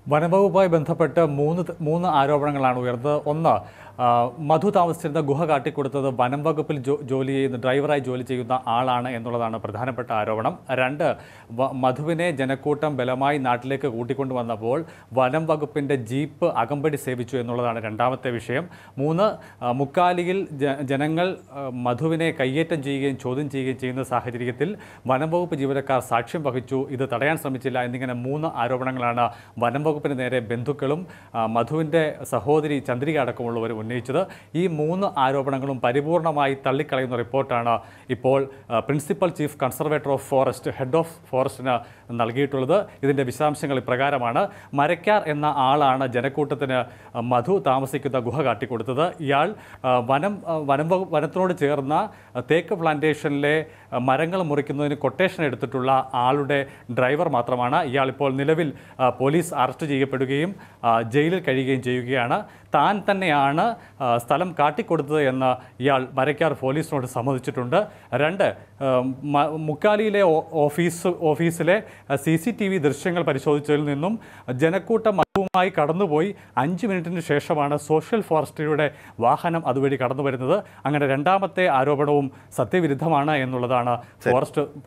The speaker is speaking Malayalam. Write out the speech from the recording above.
വനംവകുപ്പുമായി ബന്ധപ്പെട്ട് മൂന്ന് ആരോപണങ്ങളാണ് ഉയർന്നത്. ഒന്ന്, മധു താമസിച്ചിരുന്ന ഗുഹ കാട്ടിക്കൊടുത്തത് വനം വകുപ്പിൽ ജോലി ചെയ്യുന്ന ഡ്രൈവറായി ജോലി ചെയ്യുന്ന ആളാണ് എന്നുള്ളതാണ് പ്രധാനപ്പെട്ട ആരോപണം. രണ്ട്, മധുവിനെ ജനക്കൂട്ടം ബലമായി നാട്ടിലേക്ക് കൂട്ടിക്കൊണ്ടുവന്നപ്പോൾ വനം വകുപ്പിൻ്റെ ജീപ്പ് അകമ്പടി സേവിച്ചു എന്നുള്ളതാണ് രണ്ടാമത്തെ വിഷയം. മൂന്ന്, മുക്കാലിയിൽ ജനങ്ങൾ മധുവിനെ കയ്യേറ്റം ചെയ്യുകയും ചോദ്യം ചെയ്യുകയും ചെയ്യുന്ന സാഹചര്യത്തിൽ വനം വകുപ്പ് ജീവനക്കാർ സാക്ഷ്യം വഹിച്ചു, ഇത് തടയാൻ ശ്രമിച്ചില്ല എന്നിങ്ങനെ മൂന്ന് ആരോപണങ്ങളാണ് വനം വകുപ്പിന് നേരെ ബന്ധുക്കളും മധുവിൻ്റെ സഹോദരി ചന്ദ്രിക അടക്കമുള്ളവർ ഉന്നയിച്ചത്. ഈ മൂന്ന് ആരോപണങ്ങളും പരിപൂർണമായി തള്ളിക്കളയുന്ന റിപ്പോർട്ടാണ് ഇപ്പോൾ principal chief conservator of forest, head of ഫോറസ്റ്റിന് നൽകിയിട്ടുള്ളത്. ഇതിൻ്റെ വിശദാംശങ്ങൾ ഇപ്രകാരമാണ്. മരക്കാർ എന്ന ആളാണ് ജനക്കൂട്ടത്തിന് മധു താമസിക്കുന്ന ഗുഹ കാട്ടിക്കൊടുത്തത്. ഇയാൾ വനത്തിനോട് ചേർന്ന തേക്ക് പ്ലാന്റേഷനിലെ മരങ്ങൾ മുറിക്കുന്നതിന് കൊട്ടേഷൻ എടുത്തിട്ടുള്ള ആളുടെ ഡ്രൈവർ മാത്രമാണ്. ഇയാൾ ഇപ്പോൾ നിലവിൽ പോലീസ് അറസ്റ്റ് ചെയ്യപ്പെടുകയും ജയിലിൽ കഴിയുകയും ചെയ്യുകയാണ്. താൻ തന്നെയാണ് സ്ഥലം കാട്ടിക്കൊടുത്തത് എന്ന് ഇയാൾ മരക്കാർ പോലീസിനോട് സമ്മതിച്ചിട്ടുണ്ട്. രണ്ട്, മുക്കാലിയിലെ ഓഫീസിലെ CCTV ദൃശ്യങ്ങൾ പരിശോധിച്ചതിൽ നിന്നും ജനക്കൂട്ടം മധുവുമായി കടന്നുപോയി 5 മിനിറ്റിന് ശേഷമാണ് സോഷ്യൽ ഫോറസ്ട്രിയുടെ വാഹനം അതുവഴി കടന്നു വരുന്നത്. അങ്ങനെ രണ്ടാമത്തെ ആരോപണവും സത്യവിരുദ്ധമാണ് എന്നുള്ളതാണ് ഫോറസ്റ്റ്